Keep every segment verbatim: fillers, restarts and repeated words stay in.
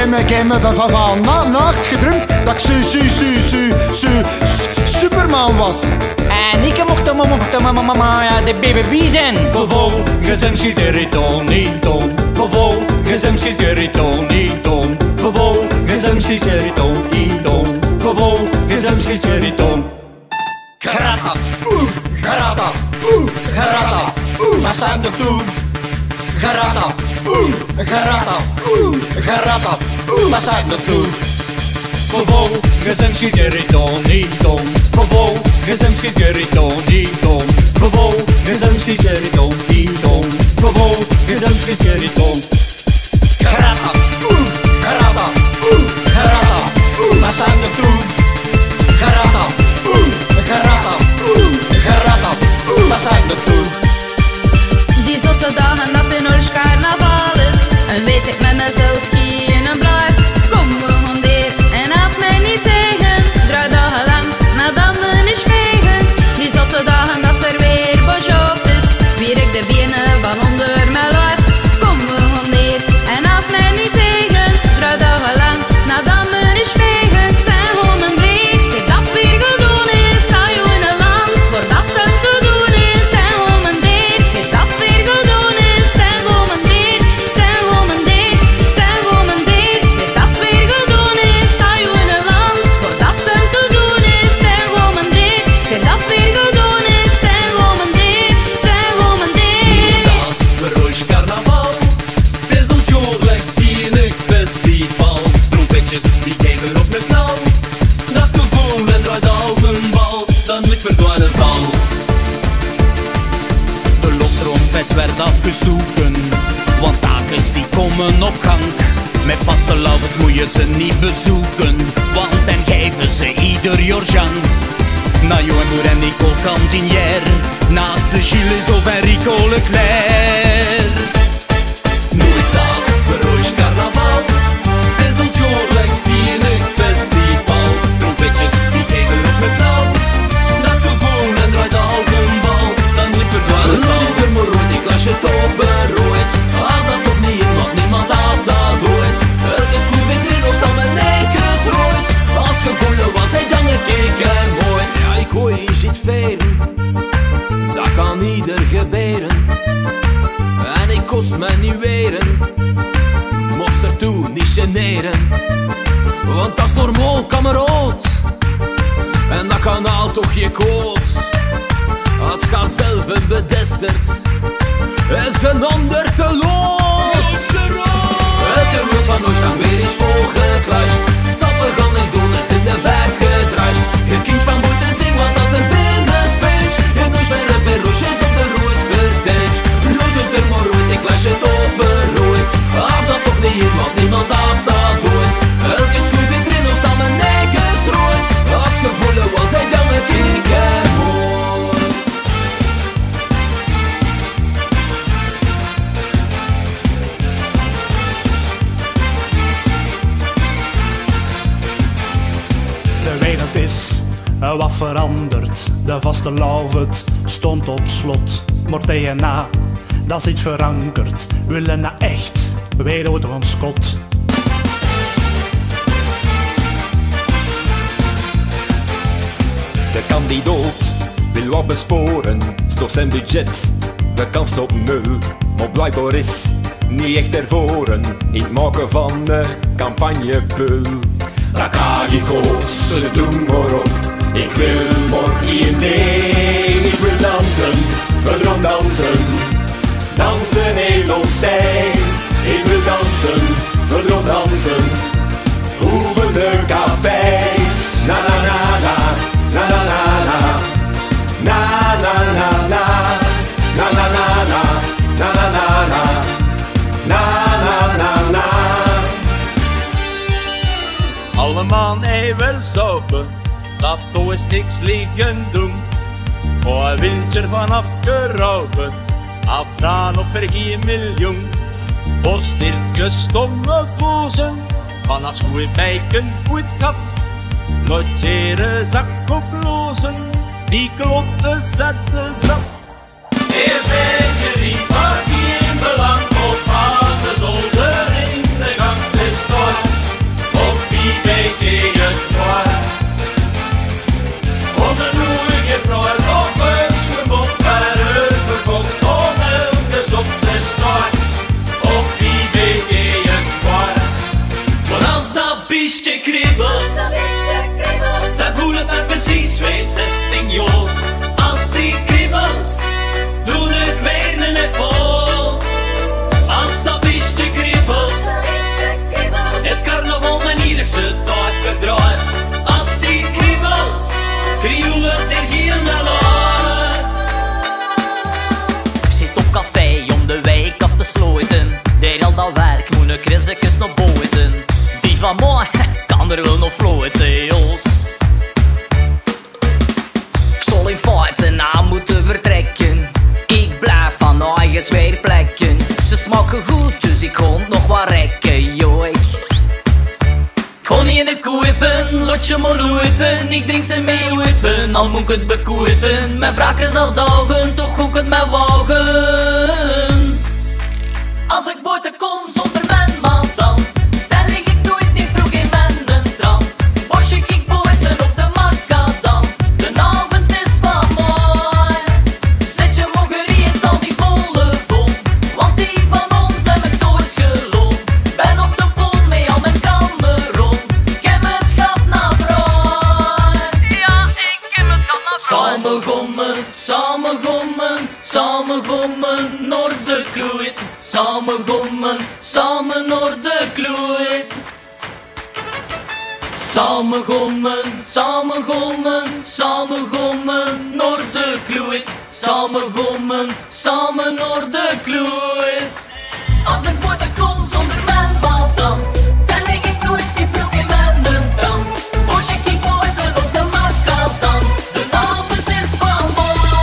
heb me, ik heb me van, van, van na, nacht gedrumd dat ik su, su, su, su, su, su, Superman was. En ik mocht hem, mocht hem, mama, ja, de baby zijn. Vervolgens hem schiet er het on niet om. Vervolgens hem schiet er het on niet om. Vervolgens hem schiet er het on niet om. Vervolgens hem schiet er het on. Garata, oeh, garata, oeh, garata, oeh, wat zijn de toe? Garata, oeh, garata, oeh, garata, oeh, wat zijn de toe? Vervolgens hem schiet er het on niet om. Vervolgens hem schiet er het on niet om. Vervolgens hem schiet er het on niet om. Vervolgens hem schiet er het on. Garata, oeh, garata, oeh, garata, oeh, wat zijn de toe? Garata, oeh, garata, oeh, garata, oeh, wat zijn de toe? Die zotte dagen dat in ons carnaval is, en weet ik met mezelf geen blaar. Kom we hondeer en help mij niet tegen, draai dagen lang nadat me niet vegen. Die zotte dagen dat er weer boschop is, zwier ik de benen van onder mijn lijf. Kom we hondeer en help mij niet tegen, draai dagen lang nadat me niet vegen. Zijn gewoon een dreef, ik dat weer gedaan is, sta je in een land voor dat het te doen is. Zijn gewoon een dreef, ik dat weer gedaan is, zijn gewoon een dreef, zijn gewoon een dreef, zijn gewoon een dreef, ik dat weer gedaan is, sta je in een land voor dat het te doen is. Zijn gewoon een dreef, ik dat weer gedaan is, zijn gewoon een dreef, zijn gewoon een dreef. Dat verroos carnaval, het is ons jaarlijks zienig festival. Trompetjes die geven op de knal, dat gevoel en draait al een bal, dan ligt verdwijnen zal. De loftrompet werd afgestoken, want takens die komen op gang. Met vaste lauwet moet je ze niet bezoeken, want dan geven ze ieder Jorjan. Na Jo en Boer en Nicole Cantinière, naast de Gilles of Enrico Leclerc. Nooit dat verroos carnaval, het is ons jaarlijks zienig festival. Trompetjes die geven op met knal, dat gevoel en draait al een bal, dan ligt verdwijnen zal. Niet er maar ooit, ik las je toch berooid, haal dat toch niet in, want niemand haalt dat ooit. Elke schoen weer erin of staan met nekens rooid, als gevoelen was hij dan gekeken nooit. Ja, ik hoor je ziet veren, dat kan ieder gebeuren. En ik kost me niet weren, moest er toe niet generen. Want dat is normaal, kameraad, en dat kan al toch je koot. Als ga zelf een bedestert, is een ander te lood. Elke woord van ons dan weer is volgeklasht, sappen gaan ik doen, is in de vijf gedrascht. Je kind van buiten zing wat dat er binnen speelt, en ons weer een verroosjes op de rood vertelt. Nooit het er maar ooit, ik las het op berooid, af dat toch niet in, want niemand af dat ooit. Elke schoen weer erin of staan mijn nekens rooid, als gevoelen was hij dan gekeken mooi. De wereld is wat veranderd, de vaste lauwet stond op slot. Maar D N A, dat is iets verankerd, willen na echt weer uit ons kot. De kandidaat wil wat besporen, stof zijn budget, de kans op nul. Maar blijkbaar is niet echt ervoren in het maken van de campagnepul. Dat kan je kosten, doe maar op. Ik wil maar één ding, ik wil dansen, verdron dansen. Dansen in ons stijl. Ik wil dansen, verdron dansen. Open de cafés. Na na na na, na na na na. Na na na na, na na na na, na na na na. Na na na na. Allemaal hij wil stoppen, dat toch is niks liggen doen. Oh, hij wil er vanaf gerauwen, afgaan of er geen miljoen. Bostirtjes, stomme vozen, vanaf schoen bijken goed gat. Logeren zak oplozen, die klotten zetten zat. Heer Bekerie, maak geen belang op aan de zolder in de gang. Het is toch geen zestien jaar. Als die kriebelt, doe ik weer een effort. Als dat beestje kriebelt, is carnaval mijn enigste tijd verdraaid. Als die kriebelt, kriebelt er heel naar uit. Ik zit op café om de week af te sluiten. Daar al dat werk moet ik rizikjes nog boeten. Die van mij kan er wel nog floten, jos. Ik zal in feiten aan moeten vertrekken. Ik blijf van eigen weer plekken. Ze smaken goed, dus ik kon nog wat rekken, joh. Ik kon niet in de koepen, laat je maar loepen. Ik drink ze mee wippen, al moet ik het bekoepen. Mijn vragen zal zogen, toch goed het mij wogen. Als ik buiten kom zonder mijn man dan, dan lig ik nooit niet vroeg in mijn tram. Bosje ik buiten op de macadam, de avond is van mij. Zet je mogerie het al die volle vol, want die van ons heb ik nooit geloofd. Ben op de pool mee al mijn kameron, ik heb het gat naar vrij. Ja, ik heb het gat naar vrij. Samen gommen, samen gommen, samen gommen, naar de kloeit. Samen gommen, samen naar de kloeit. Samen gommen, samen gommen, samen gommen, naar de kloeit. Samen gommen, samen naar de kloeit. Als ik buiten kom zonder mijn badam, dan lig ik nooit niet vroeg in mijn tram. Bosje ik buiten op de macadam, de avond is van mij.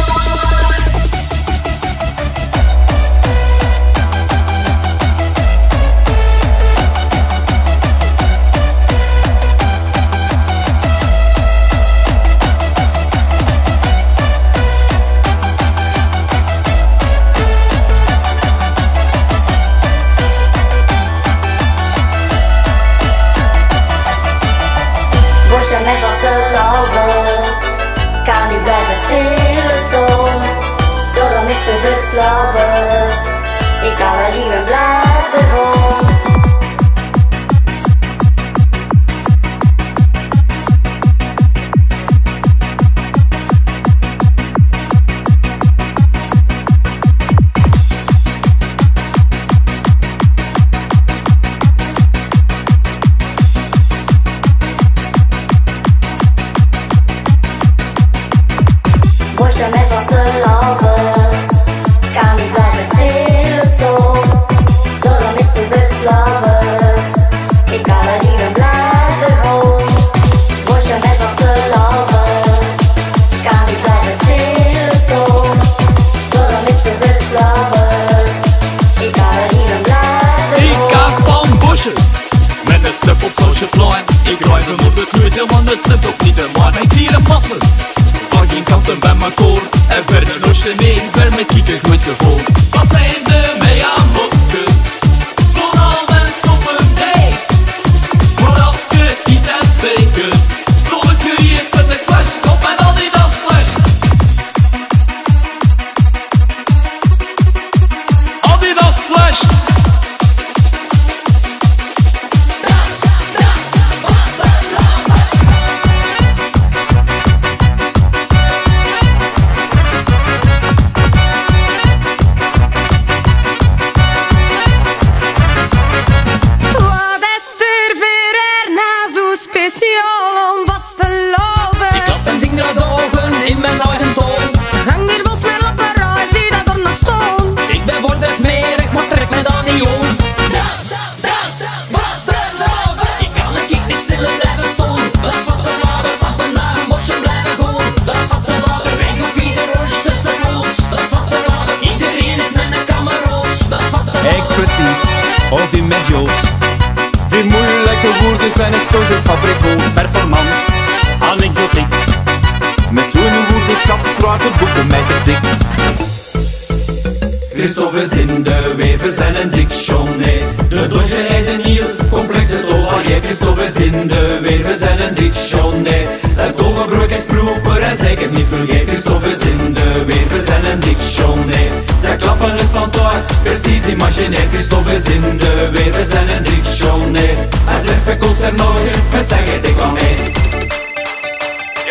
Met vaste lovers kan niet blijven stilstaan, door dan is ze verslaverd. Ik kan er niet meer blijven gaan. Bosje met vaste lovers kan niet blijven stilstaan, door dan is ze verslaverd. Ik kan er niet meer blijven gaan. Bosje met vaste lovers kan niet blijven stilstaan, door dan is ze verslaverd. Ik kan er niet meer blijven gaan. Ik ga van Bosje met een step op social plan. Ik reis hem op de kloot, want het zit ook niet in maar mijn klieren passen. Van geen kanten bij mijn koor en verder nog je nee, ver met kieken goed gevoel. Wat zijn de mee aan botsken? Schoon al en stoppen, nee. Maar als je niet hebt teken, vrolijk je hier met de clash, op en al die dat slash. Al die dat slash. In mijn eigen toon Hang hier was mijn lapperij, zie dat er nog staan. Ik ben voor de smerig, maar trek mij dan niet om. Ik kan een kiek niet stil blijven staan. Blijf vastgeladen, stappen naar een bosje blijven gaan. Blijf vastgeladen, weg op ieder roosje tussen ons. Blijf vastgeladen, iedereen is met een kameroos. Blijf vastgeladen. Expliciet, of in met jokes. Die moeilijke woorden zijn echt toch een fabriek, performant, anekdotiek. Met zo'n woordenschat schrijft het boek een meitersdik. Christophe is in de weven zijn een dictionnaire. De doosje heet een heel complexe tolarier. Christophe is in de weven zijn een dictionnaire. Zijn tolgebruik is proper en zeker niet vulgair. Christophe is in de weven zijn een dictionnaire. Zijn klappen is van taart, precies imaginair. Christophe is in de weven zijn een dictionnaire. Hij zegt verkost er nog, met zijn het ik aan mij.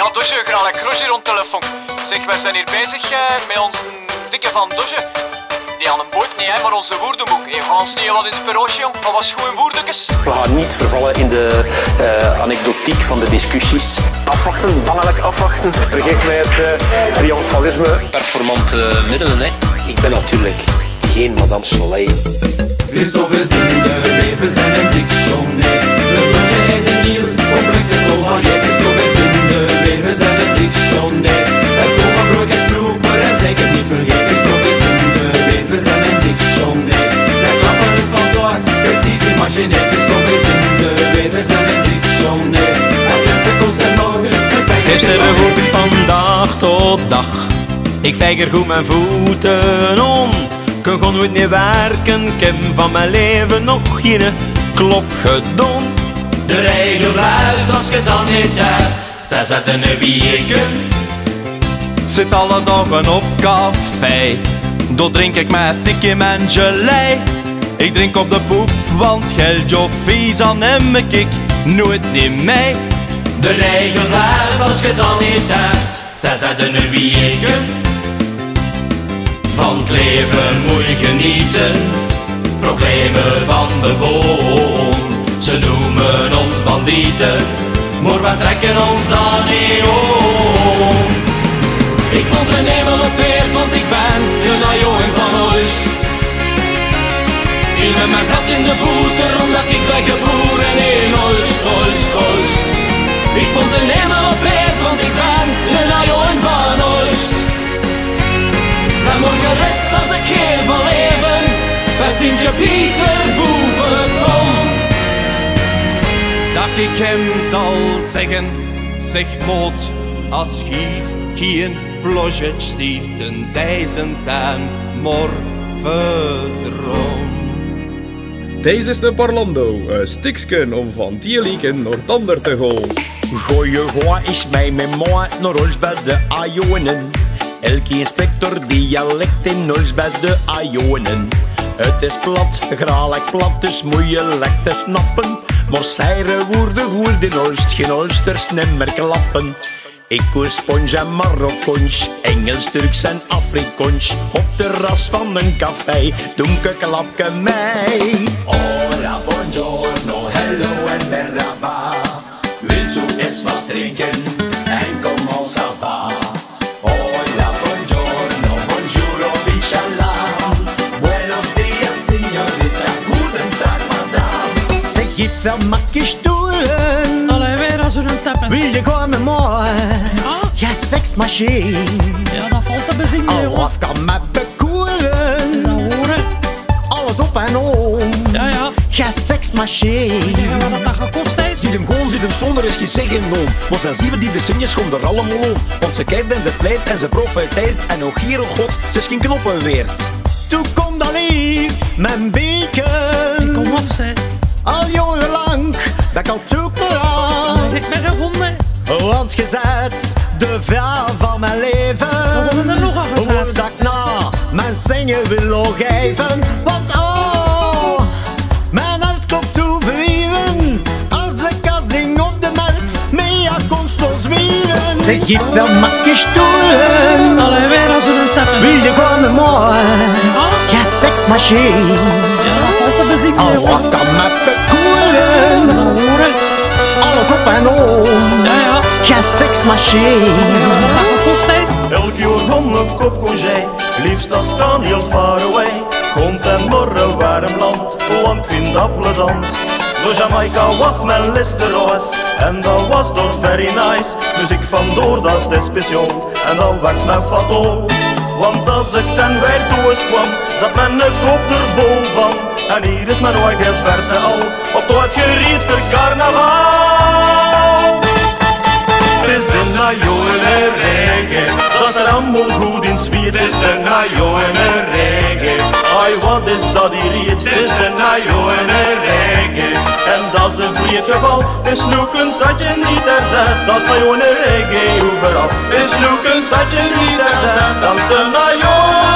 Ja, Dosje, graag een Roger rond telefoon. Zeg, wij zijn hier bezig uh, met onze dikke van Dosje. Die aan een boot niet, hè, maar onze woordenboek. Hey, gaan ons niet wat inspiratie, jong? Wat was gewoon woordekes? We gaan niet vervallen in de uh, anekdotiek van de discussies. Afwachten, bangelijk afwachten. Vergeet mij het uh, triomfalisme. Performante uh, middelen, hè. Ik ben natuurlijk geen Madame Soleil. Christophe is in de levens en een dictionnaire. De Dosje heet een heel complexe colorier. Christophe is in de levens en een dictionnaire. Zijn toongebruik is proper en zeker niet vergeten. Christophe is in de levens en een dictionnaire. Zijn klappen is van dood, precies imaginair. Christophe is in de levens en een dictionnaire. Hij zet zijn kost en nood en zijn Gisteren word ik vandaag tot dag. Ik vijger goed mijn voeten om. Ik kan gewoon nooit meer werken, ik heb van mijn leven nog geen klop gedaan. De regel blijft als je dan niet hebt, dan zet een weken. Zit alle dagen op café, daar drink ik mijn stikje en gelei. Ik drink op de poep, want geld of visa neem ik nooit niet mee. De regel blijft als je dan niet hebt, dan zet een weken. Van het leven moet je genieten, problemen van de boom. Ze noemen ons bandieten, maar wij trekken ons daar niet om. Ik vond een hemel op eer, want ik ben een ajoen van huis. Viel met mijn gat in de boter, omdat ik ben geboren in Oost, Oost, Oost. Ik vond een hemel op eer, want ik ben een ajoen van Oost. Zijn morgen rest als ik hier van leven, bij Sint-Pieter boven kom. Dat ik hem zal zeggen, zeg moot, als hier geen plosje stieft een duizend en morvedroom. Deze is de Parlando, een stikje om van Tieliken naar Tander te gaan. Goeie goa is mij met moi naar ons bij de Ajonen. Elke inspector dialect in ons bij de Ajonen. Het is plat, graalijk plat, dus moeilijk te snappen. Maar zijre woorden goed in Oost, geen Oosters nimmer klappen. Ik koer sponge en Marokkoens, Engels, Turks en Afrikaans. Op de ras van een café, donker klapke mij. Hola, buongiorno, hello en merhaba. Wilt u eens wat drinken en kom al ça va. Hola, buongiorno, bonjour, inshallah. Buenos dias, señorita, guten Tag, madame. Zeg, je van makjes doen. Allee, weer als er een tappen. Wil je gaan met mij? Ja? Ja, seksmachine. Ja, dat valt te bezingen, Al jongen. af kan me bekoren. Dat horen. Alles op en om. Ja, ja. Ja, seksmachine. Zeggen we wat dat gekost heeft? Zie hem gewoon, zie hem stonden, er is geen zeggen om. Maar zijn zeven die de sinjes komt er allemaal om. Want ze kijkt en ze vlijt en ze profiteert. En ook hier, oh god, ze is geen knoppen weert. Toen komt dan lief, mijn beker. Ik kom af, zeg. Al jarenlang, dat ik al zoeken aan. Dat heb ik me gevonden. Want je zet de vrouw van mijn leven. We worden er nog aan gezet. Hoe dat ik na mijn zingen wil geven. Want oh, mijn hart klopt toe verlieven. Als ik kan zing op de markt, meer konst ons zwieren. Zeg je wel makjes doen. Allee, weer als er een tappen. Wil je gewoon met mij? Ja? Ja, seksmachine. Ja, dat valt te bezingen, Al jongen. af kan me bekoren. Dat horen. Alles op en om. Ja, ja. Ja, seksmachine. Ja, wat dat gekost heeft? Elk jaar om een kop congé, liefst als kan heel far away. Komt en morgen warm land, want ik vind dat plezant. De Jamaica was mijn listeroos en dat was door very nice. Dus ik vandoor dat is speciaal en dat werd mijn fataal. Want als ik ten Weirdoes kwam, zat mijn kop er vol van. En hier is mijn eigen verse al, op het geriet voor carnaval. Het is de najo en de reggae, dat is er allemaal goed in zwier. Het is de najo en de reggae, ai wat is dat hier riet. Het is de najo en de reggae, en dat is een vliet geval. Is snoeken dat je niet herzet, dat is najo en de reggae overal. Is snoeken dat je niet herzet, dat is de najo.